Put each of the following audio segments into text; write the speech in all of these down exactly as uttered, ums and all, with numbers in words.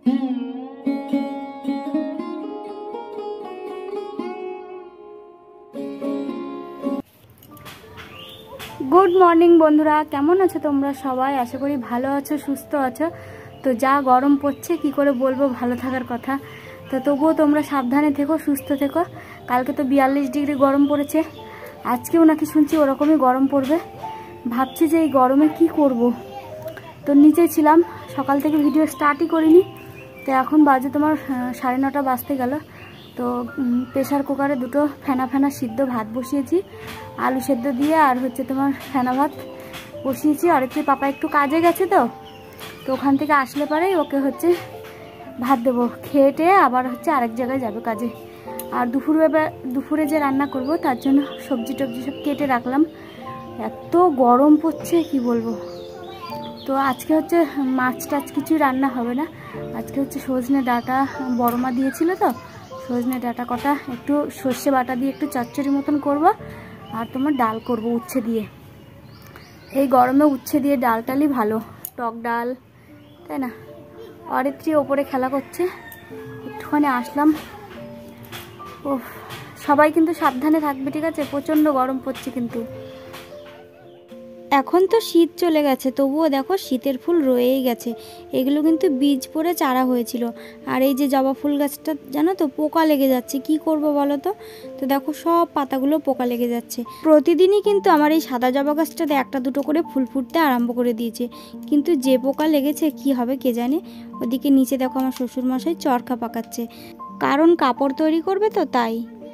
Good morning বন্ধুরা, কেমন আছো তোমরা সবাই? আশা করি ভালো আছো, সুস্থ আছো। তো যা গরম পড়ছে কি করে বলবো ভালো থাকার কথা। তো তবুও তোমরা সাবধানে থেকো, সুস্থ থেকো। কালকে তো বিয়াল্লিশ ডিগ্রি গরম পড়েছে, আজকেও নাকি শুনছি ওরকমই গরম পড়বে। ভাবছি যে এই গরমে কি করব। তো নিচে ছিলাম, সকাল থেকে ভিডিও স্টার্টই করিনি। তো এখন বাজে তোমার সাড়ে নটা বাজতে গেল। তো প্রেশার কুকারে দুটো ফেনা ফেনা সিদ্ধ ভাত বসিয়েছি, আলু সেদ্ধ দিয়ে, আর হচ্ছে তোমার ফেনা ভাত বসিয়েছি। আর একটু পাপা একটু কাজে গেছে, তো তো ওখান থেকে আসলে পরেই ওকে হচ্ছে ভাত দেবো। খেয়ে টেয়ে আবার হচ্ছে আরেক জায়গায় যাবে কাজে। আর দুপুরে দুপুরে যে রান্না করব তার জন্য সবজি টবজি সব কেটে রাখলাম। এত গরম পড়ছে কি বলবো। তো আজকে হচ্ছে মাছ টাছ কিছু রান্না হবে না। আজকে হচ্ছে সজনে ডাঁটা বড় মা দিয়েছিল, তো সজনে ডাঁটা কটা একটু সর্ষে বাটা দিয়ে একটু চচ্চড়ি মতন করব। আর তোমার ডাল করব উচ্ছে দিয়ে। এই গরমে উচ্ছে দিয়ে ডাল টালই ভালো, টক ডাল, তাই না? অরিত্রী ওপরে খেলা করছে, একটুখানি আসলাম। ও সবাই কিন্তু সাবধানে থাকবে, ঠিক আছে? প্রচণ্ড গরম পড়ছে কিন্তু। এখন তো শীত চলে গেছে, তবুও দেখো শীতের ফুল রয়েই গেছে। এগুলো কিন্তু বীজ পড়ে চারা হয়েছিল। আর এই যে জবা ফুল গাছটা জানো তো পোকা লেগে যাচ্ছে, কি করব বলো তো? তো দেখো সব পাতাগুলো পোকা লেগে যাচ্ছে। প্রতিদিনই কিন্তু আমার এই সাদা জবা গাছটাতে একটা দুটো করে ফুল ফুটতে আরম্ভ করে দিয়েছে, কিন্তু যে পোকা লেগেছে কি হবে কে জানে। ওদিকে নিচে দেখো আমার শ্বশুরমশাই চরকা পাকাচ্ছে, কারণ কাপড় তৈরি করবে তো তাই।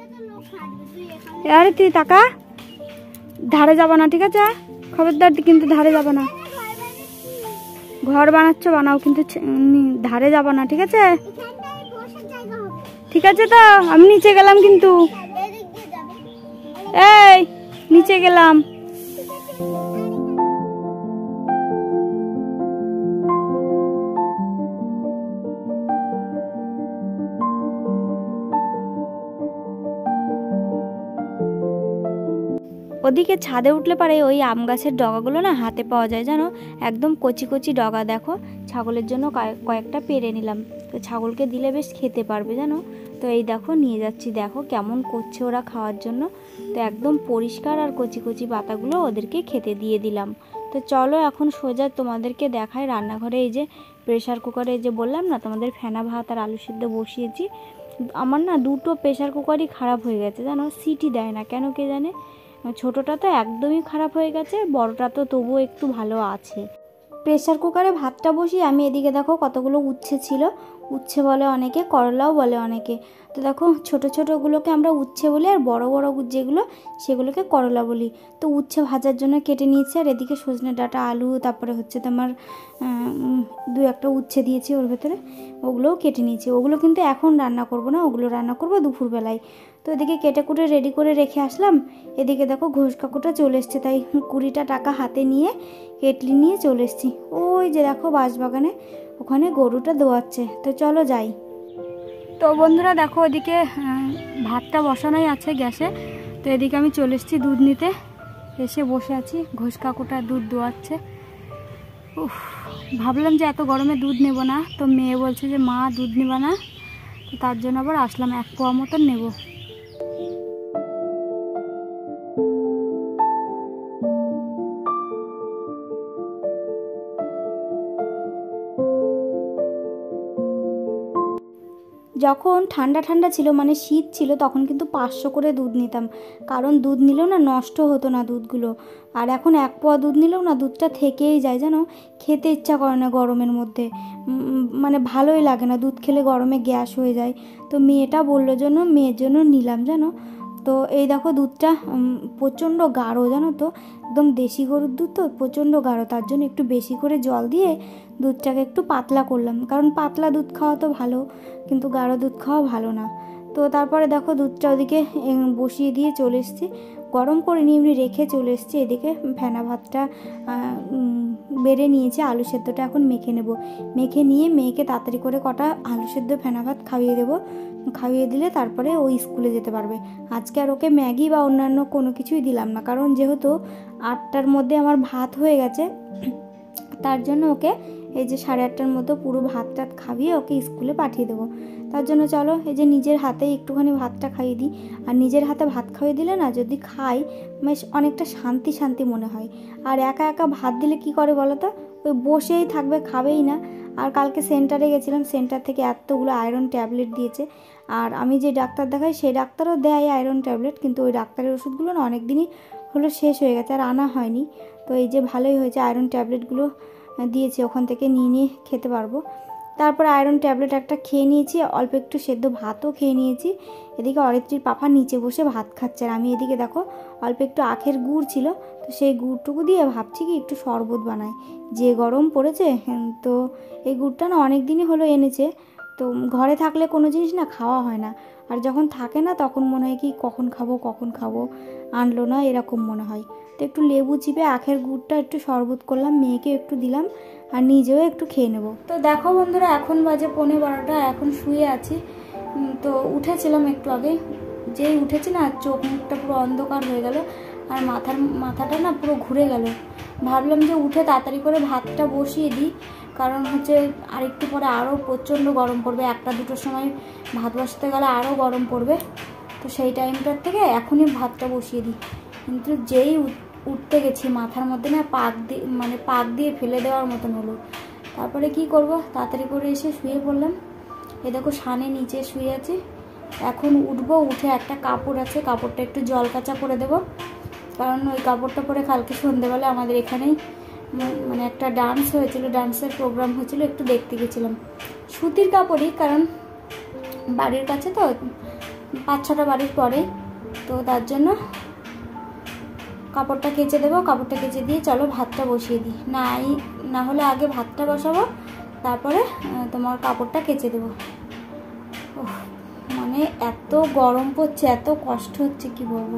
আরে তুই টাকা ধারে যাবো না, ঠিক আছে? খবরদার কিন্তু ধারে যাবো না। ঘর বানাচ্ছ বানাও, কিন্তু ধারে যাবো না, ঠিক আছে? ঠিক আছে, তো আমি নিচে গেলাম কিন্তু। এই নিচে গেলাম। ওদিকে ছাদে উঠলে পারে ওই আম গাছের ডগাগুলো না হাতে পাওয়া যায়, জানো? একদম কচি কচি ডগা। দেখো ছাগলের জন্য কয়েকটা পেরে নিলাম, তো ছাগলকে দিলে বেশ খেতে পারবে, জানো? তো এই দেখো নিয়ে যাচ্ছি, দেখো কেমন করছে ওরা খাওয়ার জন্য। তো একদম পরিষ্কার আর কচি কচি পাতাগুলো ওদেরকে খেতে দিয়ে দিলাম। তো চলো এখন সোজা তোমাদেরকে দেখাই রান্নাঘরে। এই যে প্রেশার কুকারে, এই যে বললাম না তোমাদের ফেনা ভাত আর আলু সিদ্ধ বসিয়েছি। আমার না দুটো প্রেশার কুকারই খারাপ হয়ে গেছে, জানো? সিটি দেয় না কেন কে জানে। ছোটোটা তো একদমই খারাপ হয়ে গেছে, বড়টা তো তবুও একটু ভালো আছে। প্রেসার কুকারে ভাতটা বসিয়ে আমি এদিকে দেখো কতগুলো উচ্ছে ছিল। উচ্ছে বলে অনেকে, করলাও বলে অনেকে। তো দেখো ছোটো ছোটোগুলোকে আমরা উচ্ছে বলি, আর বড় বড় যেগুলো সেগুলোকে করলা বলি। তো উচ্ছে ভাজার জন্য কেটে নিয়েছি, আর এদিকে সজনে ডাঁটা, আলু, তারপরে হচ্ছে তোমার দু একটা উচ্ছে দিয়েছি ওর ভেতরে, ওগুলোও কেটে নিয়েছি। ওগুলো কিন্তু এখন রান্না করব না, ওগুলো রান্না করবো দুপুরবেলায়। তো এদিকে কেটে কুটে রেডি করে রেখে আসলাম। এদিকে দেখো ঘোষ কাকুটা চলে এসছে, তাই কুড়িটা টাকা হাতে নিয়ে কেটলি নিয়ে চলে এসছি। ওই যে দেখো বাঁশবাগানে ওখানে গরুটা দোয়াচ্ছে। তো চলো যাই। তো বন্ধুরা দেখো ওদিকে ভাতটা বসানোই আছে গ্যাসে। তো এদিকে আমি চলে এসেছি দুধ নিতে, এসে বসে আছি। ঘোষ কাকুটা দুধ দোয়াচ্ছে। উফ, ভাবলাম যে এত গরমে দুধ নেব না, তো মেয়ে বলছে যে মা দুধ নেবা না, তো তার জন্য আবার আসলাম, এক পোয়া মতন নেব। যখন ঠান্ডা ঠান্ডা ছিল, মানে শীত ছিল, তখন কিন্তু পাঁচশো করে দুধ নিতাম, কারণ দুধ নিলেও না নষ্ট হতো না দুধগুলো। আর এখন এক পোয়া দুধ নিলেও না দুধটা থেকেই যায়, জানো? খেতে ইচ্ছা করে না গরমের মধ্যে, মানে ভালোই লাগে না। দুধ খেলে গরমে গ্যাস হয়ে যায়। তো মেয়েটা বললো জন্য মেয়ের জন্য নিলাম, জানো? তো এই দেখো দুধটা প্রচণ্ড গাঢ়, জানো তো? একদম দেশি গরুর দুধ তো প্রচণ্ড গাঢ়, তার জন্য একটু বেশি করে জল দিয়ে দুধটাকে একটু পাতলা করলাম, কারণ পাতলা দুধ খাওয়া তো ভালো, কিন্তু গাঢ় দুধ খাওয়া ভালো না। তো তারপরে দেখো দুধটা ওদিকে বসিয়ে দিয়ে চলে এসেছি, গরম করে নিয়ে এমনি রেখে চলে এসেছি। এদিকে ফেনা ভাতটা বেড়ে নিয়েছি, আলু সেদ্ধটা এখন মেখে নেব। মেখে নিয়ে মেয়েকে তাড়াতাড়ি করে কটা আলু সেদ্ধ ফেনা ভাত খাইয়ে দেবো। খাইয়ে দিলে তারপরে ও স্কুলে যেতে পারবে। আজকে আর ওকে ম্যাগি বা অন্যান্য কোনো কিছুই দিলাম না, কারণ যেহেতু আটটার মধ্যে আমার ভাত হয়ে গেছে, তার জন্য ওকে এই যে সাড়ে আটটার মতো পুরো ভাত টাত খাইয়ে ওকে স্কুলে পাঠিয়ে দেবো। তার জন্য চলো এই যে নিজের হাতে একটুখানি ভাতটা খাইয়ে দিই। আর নিজের হাতে ভাত খাইয়ে দিলে না যদি খাই বেশ অনেকটা শান্তি শান্তি মনে হয়। আর একা একা ভাত দিলে কি করে বলো তো, ওই বসেই থাকবে, খাবেই না। আর কালকে সেন্টারে গেছিলাম, সেন্টার থেকে এতগুলো আয়রন ট্যাবলেট দিয়েছে। আর আমি যে ডাক্তার দেখাই সেই ডাক্তারও দেয় আয়রন ট্যাবলেট, কিন্তু ওই ডাক্তারের ওষুধগুলো না অনেক দিনই হলো শেষ হয়ে গেছে, আর আনা হয়নি। তো এই যে ভালোই হয়েছে, আয়রন ট্যাবলেটগুলো দিয়েছে, ওখান থেকে নিয়ে নিয়ে খেতে পারবো। তারপরে আয়রন ট্যাবলেট একটা খেয়ে নিয়েছি, অল্প একটু সেদ্ধ ভাতও খেয়ে নিয়েছি। এদিকে অরিত্রীর পাপা নিচে বসে ভাত খাচ্ছে, আর আমি এদিকে দেখো অল্প একটু আখের গুড় ছিল, তো সেই গুড়টুকু দিয়ে ভাবছি কি একটু শরবত বানাই। যে গরম পড়েছে, তো এই গুড়টা না অনেক দিনই হলো এনেছে। তো ঘরে থাকলে কোনো জিনিস না খাওয়া হয় না, আর যখন থাকে না তখন মনে হয় কি কখন খাবো কখন খাবো, আনলো না এরকম মনে হয়। তো একটু লেবু চিপে আখের গুড়টা একটু শরবত করলাম, মেয়েকে একটু দিলাম আর নিজেও একটু খেয়ে নেবো। তো দেখো বন্ধুরা, এখন বাজে পৌনে বারোটা, এখন শুয়ে আছি। তো উঠেছিলাম একটু আগে, যেই উঠেছি না চোখ মুখটা পুরো অন্ধকার হয়ে গেল, আর মাথার মাথাটা না পুরো ঘুরে গেল। ভাবলাম যে উঠে তাড়াতাড়ি করে ভাতটা বসিয়ে দিই, কারণ হচ্ছে আরেকটু পরে আরও প্রচণ্ড গরম পড়বে, একটা দুটোর সময় ভাত বসাতে গেলে আরও গরম পড়বে। তো সেই টাইমটার থেকে এখনই ভাতটা বসিয়ে দিই। কিন্তু যেই উঠতে গেছি মাথার মধ্যে না পাক দিয়ে মানে পাক দিয়ে ফেলে দেওয়ার মতন হলো। তারপরে কি করব, তাড়াতাড়ি করে এসে শুয়ে পড়লাম। এ দেখো সানে নিচে শুয়ে আছি। এখন উঠবো, উঠে একটা কাপড় আছে, কাপড়টা একটু জল কাচা করে দেবো, কারণ ওই কাপড়টা পরে কালকে সন্ধ্যেবেলা আমাদের এখানেই মানে একটা ডান্স হয়েছিল, ডান্সের প্রোগ্রাম হয়েছিল, একটু দেখতে গেছিলাম। সুতির কাপড়ই, কারণ বাড়ির কাছে তো পাঁচ ছটা বাড়ির পরে, তো তার জন্য কাপড়টা কেচে দেবো। কাপড়টা কেচে দিয়ে চলো ভাতটা বসিয়ে দিই, না না হলে আগে ভাতটা বসাবো, তারপরে তোমার কাপড়টা কেচে দেবো। মানে এত গরম পড়ছে, এত কষ্ট হচ্ছে কি বলবো।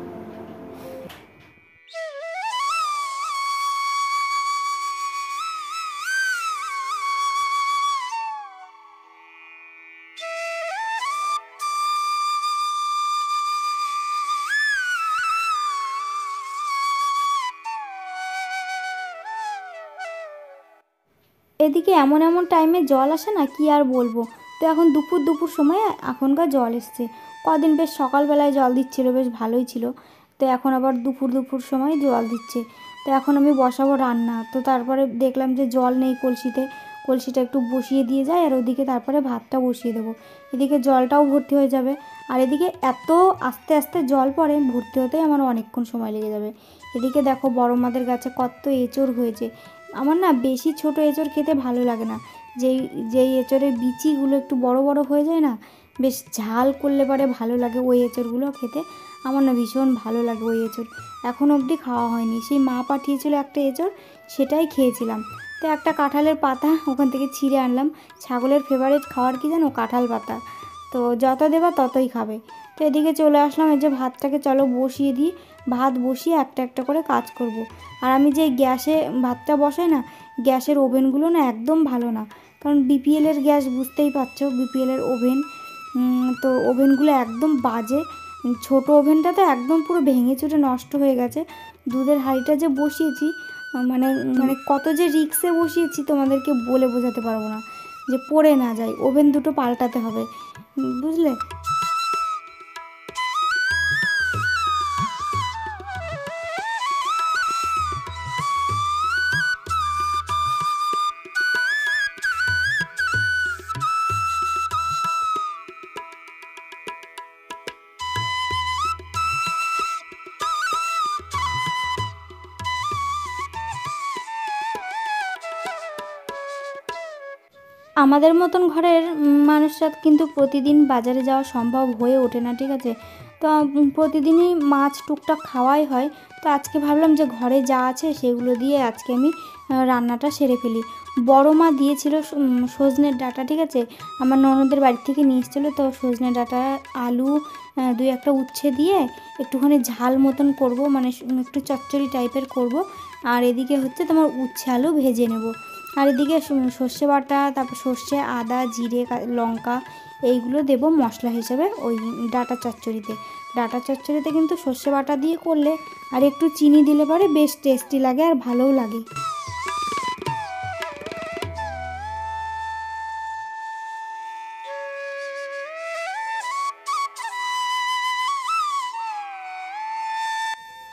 এদিকে এমন এমন টাইমে জল আসে না, কি আর বলবো। তো এখন দুপুর দুপুর সময় এখনকার জল এসছে, কদিন বেশ সকালবেলায় জল দিচ্ছিল, বেশ ভালোই ছিল। তো এখন আবার দুপুর দুপুর সময় জল দিচ্ছে। তো এখন আমি বসাবো রান্না। তো তারপরে দেখলাম যে জল নেই কলসিতে, কলসিটা একটু বসিয়ে দিয়ে যায়, আর ওদিকে তারপরে ভাতটা বসিয়ে দেবো। এদিকে জলটাও ভর্তি হয়ে যাবে, আর এদিকে এত আস্তে আস্তে জল পড়ে, ভর্তি হতেই আমার অনেকক্ষণ সময় লেগে যাবে। এদিকে দেখো বড় মাদের গাছে কত এঁচড় হয়েছে। আমার না বেশি ছোট এঁচড় খেতে ভালো লাগে না, যেই যেই এঁচড়ের বিচিগুলো একটু বড় বড় হয়ে যায় না, বেশ ঝাল করলে পরে ভালো লাগে ওই এঁচড়গুলো খেতে। আমার না ভীষণ ভালো লাগে ওই এঁচড়। এখন অবধি খাওয়া হয়নি, সেই মা পাঠিয়েছিল একটা এঁচড়, সেটাই খেয়েছিলাম। তো একটা কাঁঠালের পাতা ওখান থেকে ছিঁড়ে আনলাম। ছাগলের ফেভারিট খাওয়ার কি জানো, কাঁঠাল পাতা। তো যত দেবা ততই খাবে। তো এদিকে চলে আসলাম, এই যে ভাতটাকে চলো বসিয়ে দিই। ভাত বসিয়ে একটা একটা করে কাজ করব। আর আমি যে গ্যাসে ভাতটা বসাই না, গ্যাসের ওভেনগুলো না একদম ভালো না, কারণ বিপিএলের গ্যাস বুঝতেই পারছো, বিপিএলের ওভেন। তো ওভেনগুলো একদম বাজে। ছোটো ওভেনটা তো একদম পুরো ভেঙে চুরে নষ্ট হয়ে গেছে। দুধের হাঁড়িটা যে বসিয়েছি, মানে মানে কত যে রিক্সে বসিয়েছি তোমাদেরকে বলে বোঝাতে পারবো না, যে পড়ে না যায়। ওভেন দুটো পাল্টাতে হবে, বুঝলে। আমাদের মতন ঘরের মানুষরা কিন্তু প্রতিদিন বাজারে যাওয়া সম্ভব হয়ে ওঠে না, ঠিক আছে। তো প্রতিদিনই মাছ টুকটাক খাওয়াই হয়। তো আজকে ভাবলাম যে ঘরে যা আছে সেগুলো দিয়ে আজকে আমি রান্নাটা সেরে ফেলি। বড় মা দিয়েছিল সজনের ডাঁটা, ঠিক আছে, আমার ননদের বাড়ি থেকে নিয়ে এসেছিলো। তো সজনের ডাঁটা, আলু, দুই একটা উচ্ছে দিয়ে একটুখানি ঝাল মতন করব, মানে একটু চচ্চড়ি টাইপের করব। আর এদিকে হচ্ছে তোমার উচ্ছে আলু ভেজে নেব। আর এদিকে সর্ষে বাটা, তারপর সর্ষে, আদা, জিরে, লঙ্কা এইগুলো দেব মশলা হিসেবে ওই ডাঁটা চচ্চড়িতে। ডাঁটা চচ্চড়িতে কিন্তু সর্ষে বাটা দিয়ে করলে আর একটু চিনি দিলে পরে বেশ টেস্টি লাগে আর ভালোও লাগে।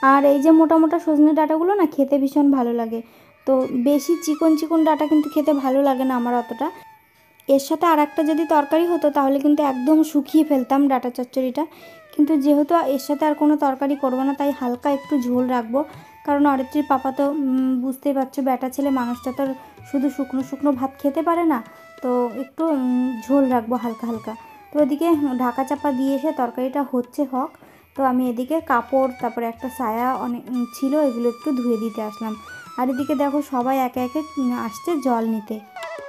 আর এই যে মোটা মোটা সজনে ডাঁটাগুলো না খেতে ভীষণ ভালো লাগে। তো বেশি চিকন চিকন ডাঁটা কিন্তু খেতে ভালো লাগে না আমার অতটা। এর সাথে আর একটা যদি তরকারি হতো তাহলে কিন্তু একদম শুকিয়ে ফেলতাম ডাঁটা চচ্চড়িটা, কিন্তু যেহেতু এর সাথে আর কোনো তরকারি করবো না তাই হালকা একটু ঝোল রাখবো। কারণ অরিত্রীর পাপা তো বুঝতেই পারছো ব্যাটা ছেলে, মানুষটা তো শুধু শুকনো শুকনো ভাত খেতে পারে না, তো একটু ঝোল রাখবো হালকা হালকা। তো ওদিকে ঢাকা চাপা দিয়ে এসে তরকারিটা হচ্ছে হোক, তো আমি এদিকে কাপড় তারপরে একটা সায়া অনেক ছিল এগুলো একটু ধুয়ে দিতে আসলাম। আর এদিকে দেখো সবাই একে একে আসছে জল নিতে।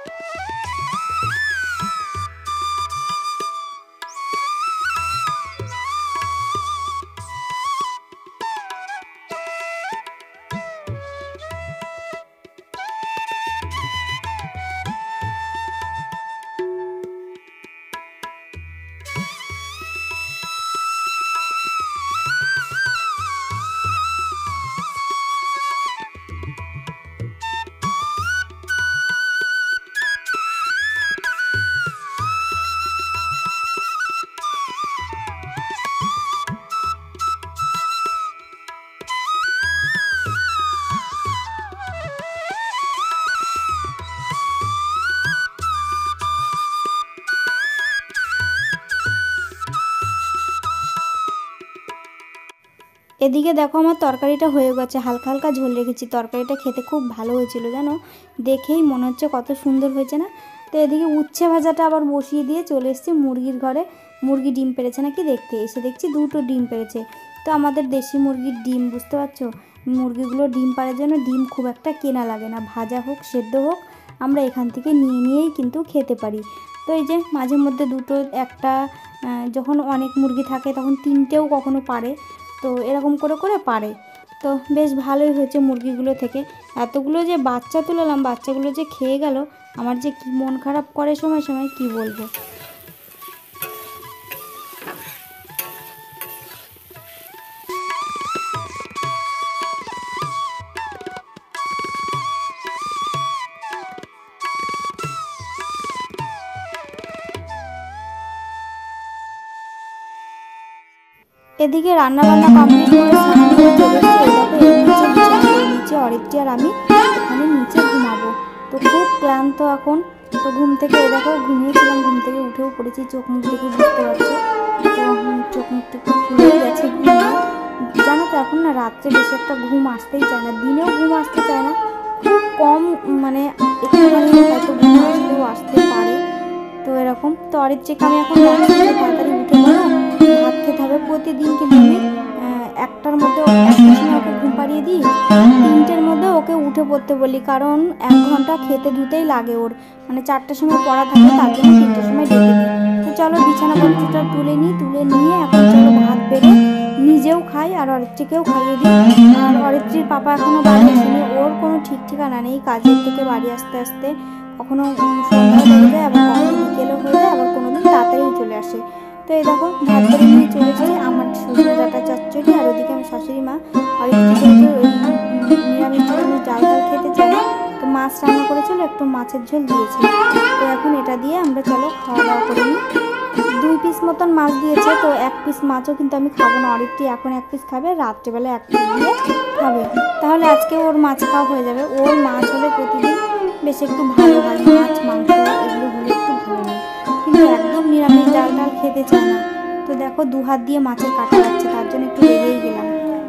এদিকে দেখো আমার তরকারিটা হয়ে গেছে, হালকা হালকা ঝোল রেখেছি, তরকারিটা খেতে খুব ভালো হয়েছিল জানো, দেখেই মনে হচ্ছে কত সুন্দর হয়েছে না। তো এদিকে উচ্ছে ভাজাটা আবার বসিয়ে দিয়ে চলে এসেছি মুরগির ঘরে। মুরগি ডিম পেড়েছে নাকি দেখতে, এসে দেখছি দুটো ডিম পেড়েছে। তো আমাদের দেশি মুরগির ডিম বুঝতে পারছো, মুরগিগুলো ডিম পাড়ার জন্য ডিম খুব একটা কেনা লাগে না, ভাজা হোক সেদ্ধ হোক আমরা এখান থেকে নিয়ে নিয়েই কিন্তু খেতে পারি। তো এই যে মাঝে মধ্যে দুটো একটা যখন অনেক মুরগি থাকে তখন তিনটেও কখনো পারে, তো এরকম করে করে পারে। তো বেশ ভালোই হয়েছে মুরগিগুলো থেকে। এতগুলো যে বাচ্চা তুলালাম, বাচ্চাগুলো যে খেয়ে গেল, আমার যে কি মন খারাপ করে সময় সময় কি বলবো। এদিকে রান্নাবান্না কমপ্লিট করে স্নান করে চলে এসেছি নিচে, অরিত্রী আর আমি এখানে নিচে ঘুমাবো। তো খুব ক্লান্ত এখন, তো ঘুম থেকে এই দেখো ঘুমিয়েছিলাম, ঘুম থেকে উঠেও পড়েছি, চোখ মুখ দেখে বুঝতে পারছো। তো চোখ মুখটা একটু ফুলে গেছে ঘুমিয়ে, জানো তো এখন না রাত্রে বেশি একটা ঘুম আসতেই চায় না, দিনেও ঘুম আসতে চায় না, খুব কম মানে একটুখানি হয়তো ঘুম আসলেও আসতে পারে। তো এরকম তো অরিত্রীকে আমি এখন তাড়াতাড়ি উঠে বলো ভাত খেতে হবে। প্রতিদিন কিন্তু আমি একটার মধ্যে একটার সময় ওকে ঘুম পাড়িয়ে দিই, তিনটের মধ্যে ওকে উঠে পড়তে বলি, কারণ এক ঘন্টা খেতে ধুতেই লাগে ওর, মানে চারটার সময় পড়া থাকে তার জন্য তিনটের সময় ডেকে দিই। তো চলো বিছানাপত্রটা তুলে নিই, তুলে নিয়ে এখন চলো ভাত বেড়ে নিজেও খাই আর অরিত্রীকেও খাইয়ে দিই। আর অরিত্রীর পাপা এখনও বাড়ি আসেনি, ওর কোনো ঠিক ঠিকানা নেই, কাজের থেকে বাড়ি আসতে আসতে কখনো সন্ধ্যা হয়ে যায়, আবার কখনো বিকেলও হয়ে যায়, আবার কোনো দিন তাড়াতাড়িও চলে আসে। তো এই দেখো ভাত করে নিয়ে চলে এসেছি, আমার সজনে ডাঁটা চচ্চড়ি, আর ওদিকে আমার শাশুড়ি মা আর একটু নিরামিষ নিরামিষ ডাল ডাল খেতে চাই, তো মাছ রান্না করেছিল, একটু মাছের ঝোল দিয়েছে। তো এখন এটা দিয়ে আমরা চলো খাওয়া দাওয়া করে নিই। দুই পিস মতন মাছ দিয়েছে, তো এক পিস মাছও কিন্তু আমি খাবো না, অরিত্রী এখন এক পিস খাবে, রাত্রেবেলা এক পিস দিয়ে খাবে, তাহলে আজকে ওর মাছ খাওয়া হয়ে যাবে। ওর মাছ হলে প্রতিদিন বেশ একটু ভালো হয়, মাছ মাংস এগুলো হলে একটু ভালো হয়, কিন্তু একদম নিরামিষ ডাল ডাল খেতে চায় না। তো দেখো দু হাত দিয়ে মাছের কাটা যাচ্ছে, তার জন্য একটু লেগেই গেলাম।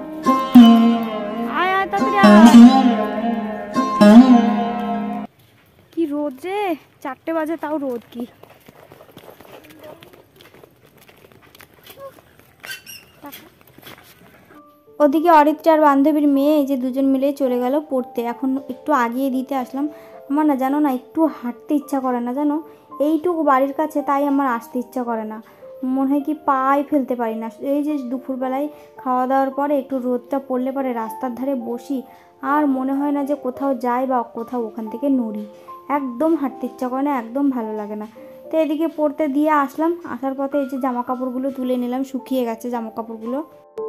কি রোদ রে, চারটে বাজে তাও রোদ কি। ওদিকে অরিত্রী আর বান্ধবীর মেয়ে এই যে দুজন মিলে চলে গেল পড়তে, এখন একটু আগিয়ে দিতে আসলাম। আমার না জানো না একটু হাঁটতে ইচ্ছা করে না জানো, এইটুকু বাড়ির কাছে, তাই আমার আসতে ইচ্ছা করে না, মনে হয় কি পায়ে ফেলতে পারি না। এই যে দুপুরবেলায় খাওয়া দাওয়ার পরে একটু রোদটা পড়লে পরে রাস্তার ধারে বসি, আর মনে হয় না যে কোথাও যাই বা কোথাও ওখান থেকে নড়ি, একদম হাঁটতে ইচ্ছা করে না, একদম ভালো লাগে না। তো এদিকে পড়তে দিয়ে আসলাম, আসার পথে এই যে জামা কাপড়গুলো তুলে নিলাম, শুকিয়ে গেছে জামা কাপড়গুলো।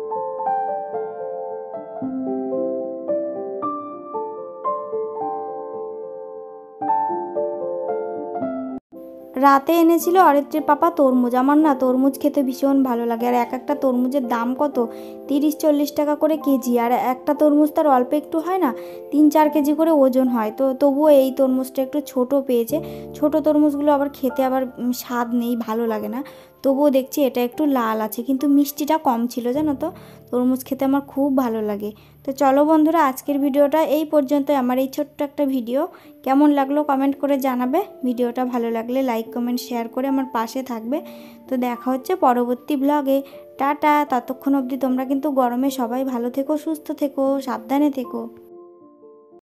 রাতে এনেছিল অরিত্রীর পাপা তরমুজ, আমার না তরমুজ খেতে ভীষণ ভালো লাগে, আর এক একটা তরমুজের দাম কত, তিরিশ চল্লিশ টাকা করে কেজি, আর একটা তরমুজ তার অল্প একটু হয় না, তিন চার কেজি করে ওজন হয়। তো তবুও এই তরমুজটা একটু ছোট পেয়েছে। ছোট তরমুজগুলো আবার খেতে আবার স্বাদ নেই, ভালো লাগে না। তবুও দেখছি এটা একটু লাল আছে, কিন্তু মিষ্টিটা কম ছিল জানো তো। তরমুজ খেতে আমার খুব ভালো লাগে। তো চলো বন্ধুরা, আজকের ভিডিওটা এই পর্যন্ত। আমার এই ছোট্ট একটা ভিডিও কেমন লাগলো কমেন্ট করে জানাবে। ভিডিওটা ভালো লাগলে লাইক কমেন্ট শেয়ার করে আমার পাশে থাকবে। তো দেখা হচ্ছে পরবর্তী ব্লগে। টাটা। ততক্ষণ অবধি তোমরা কিন্তু গরমে সবাই ভালো থেকো, সুস্থ থেকো, সাবধানে থেকো।